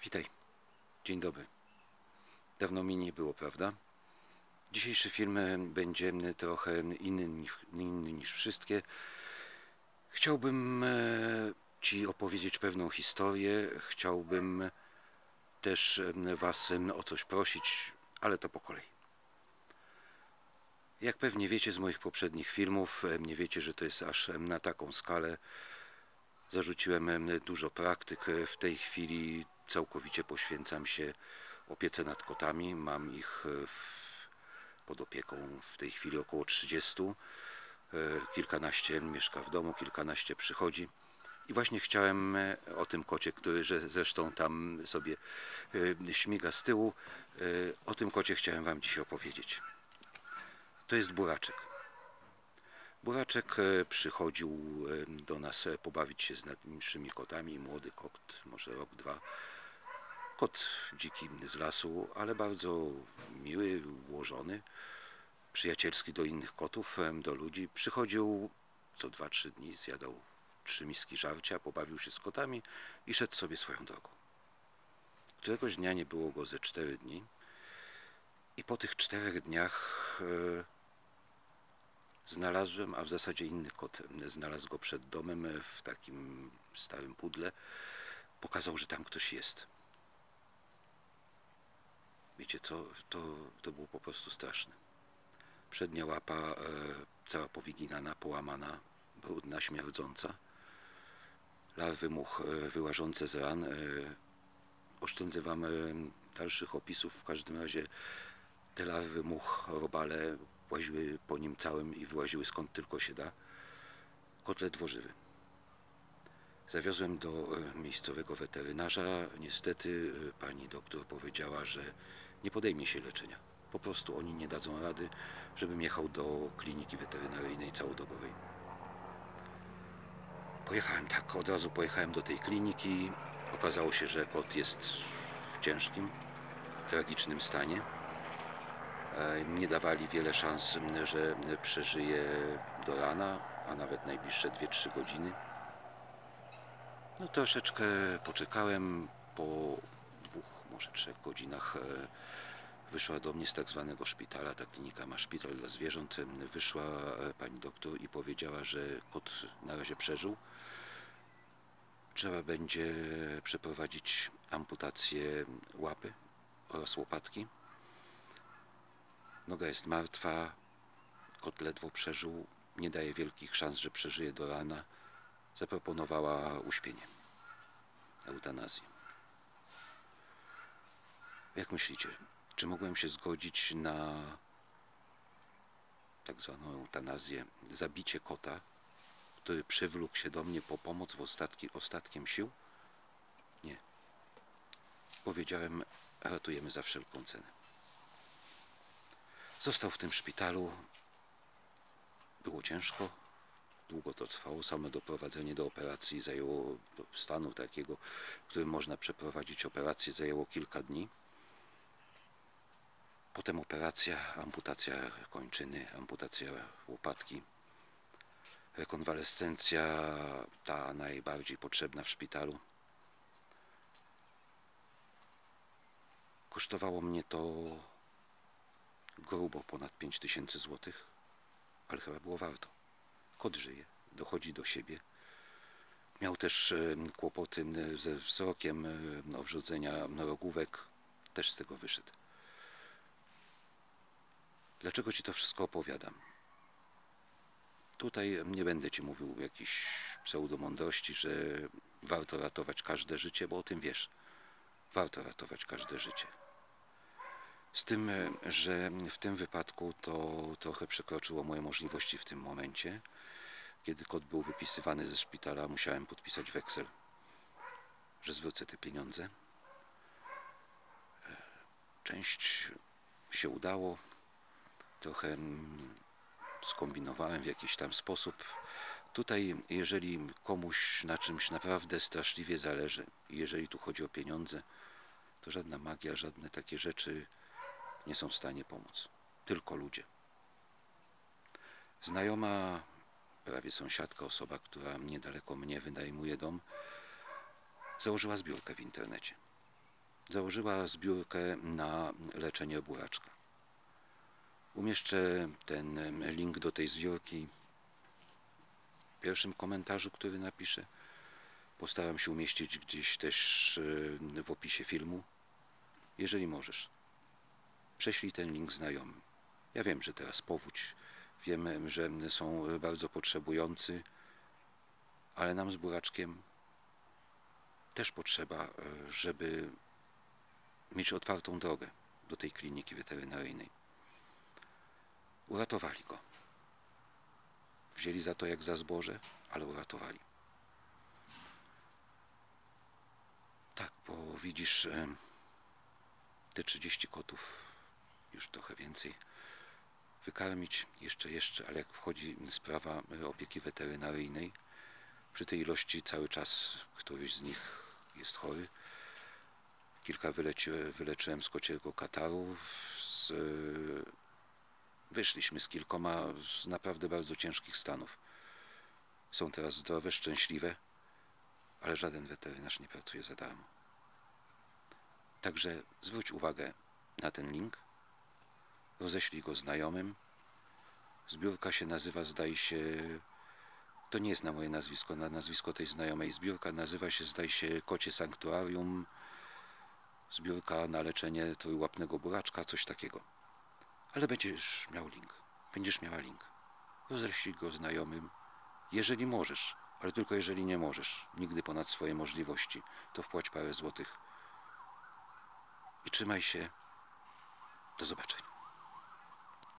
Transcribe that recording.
Witaj. Dzień dobry. Dawno mi nie było, prawda? Dzisiejszy film będzie trochę inny niż wszystkie. Chciałbym Ci opowiedzieć pewną historię. Chciałbym też Was o coś prosić, ale to po kolei. Jak pewnie wiecie z moich poprzednich filmów, nie wiecie, że to jest aż na taką skalę. Zarzuciłem dużo praktyk. W tej chwili całkowicie poświęcam się opiece nad kotami. Mam ich pod opieką w tej chwili około 30. Kilkanaście mieszka w domu, kilkanaście przychodzi. I właśnie chciałem o tym kocie, który zresztą tam sobie śmiga z tyłu, o tym kocie chciałem Wam dzisiaj opowiedzieć. To jest Buraczek. Buraczek przychodził do nas pobawić się z naszymi kotami. Młody kot, może rok, dwa. Kot dziki z lasu, ale bardzo miły, ułożony, przyjacielski do innych kotów, do ludzi. Przychodził co 2-3 dni, zjadał 3 miski żarcia, pobawił się z kotami i szedł sobie swoją drogą. Któregoś dnia nie było go ze 4 dni i po tych 4 dniach znalazłem, a w zasadzie inny kot znalazł go przed domem w takim starym pudle. Pokazał, że tam ktoś jest. Wiecie co? To było po prostu straszne. Przednia łapa cała powyginana, połamana, brudna, śmierdząca. Larwy much wyłażące z ran. Oszczędzę Wam dalszych opisów. W każdym razie te larwy much, robale łaziły po nim całym i wyłaziły skąd tylko się da. Kot ledwo żywy. Zawiozłem do miejscowego weterynarza. Niestety pani doktor powiedziała, że nie podejmie się leczenia. Po prostu oni nie dadzą rady, żebym jechał do kliniki weterynaryjnej całodobowej. Pojechałem tak, od razu pojechałem do tej kliniki. Okazało się, że kot jest w ciężkim, tragicznym stanie. Nie dawali wiele szans, że przeżyje do rana, a nawet najbliższe 2-3 godziny. No troszeczkę poczekałem, po 2, może 3 godzinach wyszła do mnie z tak zwanego szpitala, ta klinika ma szpital dla zwierząt, wyszła pani doktor i powiedziała, że kot na razie przeżył. Trzeba będzie przeprowadzić amputację łapy oraz łopatki. Noga jest martwa, kot ledwo przeżył, nie daje wielkich szans, że przeżyje do rana. Zaproponowała uśpienie, eutanazję. Jak myślicie, czy mogłem się zgodzić na tak zwaną eutanazję, zabicie kota, który przywlókł się do mnie po pomoc ostatkiem sił? Nie. Powiedziałem, ratujemy za wszelką cenę. Został w tym szpitalu. Było ciężko, długo to trwało. Same doprowadzenie do operacji zajęło, do stanu takiego, w którym można przeprowadzić operację, zajęło kilka dni. Potem operacja, amputacja kończyny, amputacja łopatki, rekonwalescencja, ta najbardziej potrzebna w szpitalu. Kosztowało mnie to grubo ponad 5000 złotych, ale chyba było warto. Kot żyje, dochodzi do siebie. Miał też kłopoty ze wzrokiem, owrzodzenia rogówek, też z tego wyszedł. Dlaczego Ci to wszystko opowiadam? Tutaj nie będę Ci mówił jakiejś pseudomądrości, że warto ratować każde życie, bo o tym wiesz. Warto ratować każde życie. Z tym, że w tym wypadku to trochę przekroczyło moje możliwości w tym momencie. Kiedy kot był wypisywany ze szpitala, musiałem podpisać weksel, że zwrócę te pieniądze. Część się udało. Trochę skombinowałem w jakiś tam sposób. Tutaj, jeżeli komuś na czymś naprawdę straszliwie zależy, jeżeli tu chodzi o pieniądze, to żadna magia, żadne takie rzeczy nie są w stanie pomóc. Tylko ludzie. Znajoma, prawie sąsiadka, osoba, która niedaleko mnie wynajmuje dom, założyła zbiórkę w internecie. założyła zbiórkę na leczenie buraczka. Umieszczę ten link do tej zbiórki w pierwszym komentarzu, który napiszę. Postaram się umieścić gdzieś też w opisie filmu. Jeżeli możesz, prześlij ten link znajomym. Ja wiem, że teraz powódź, wiem, że są bardzo potrzebujący, ale nam z buraczkiem też potrzeba, żeby mieć otwartą drogę do tej kliniki weterynaryjnej. Uratowali go. Wzięli za to jak za zboże, ale uratowali. Tak, bo widzisz, te 30 kotów, już trochę więcej, wykarmić jeszcze, ale jak wchodzi sprawa opieki weterynaryjnej, przy tej ilości cały czas któryś z nich jest chory. Kilka wyleczyłem z kociego kataru, wyszliśmy z kilkoma z naprawdę bardzo ciężkich stanów. Są teraz zdrowe, szczęśliwe, ale żaden weterynarz nie pracuje za darmo. Także zwróć uwagę na ten link, roześlij go znajomym. Zbiórka się nazywa, zdaje się, to nie jest na moje nazwisko, na nazwisko tej znajomej. Zbiórka nazywa się, zdaje się, Kocie Sanktuarium, zbiórka na leczenie trójłapnego buraczka, coś takiego. Ale będziesz miał link, będziesz miała link. Roześlij go znajomym, jeżeli możesz, ale tylko jeżeli nie możesz, nigdy ponad swoje możliwości, to wpłać parę złotych i trzymaj się. Do zobaczenia.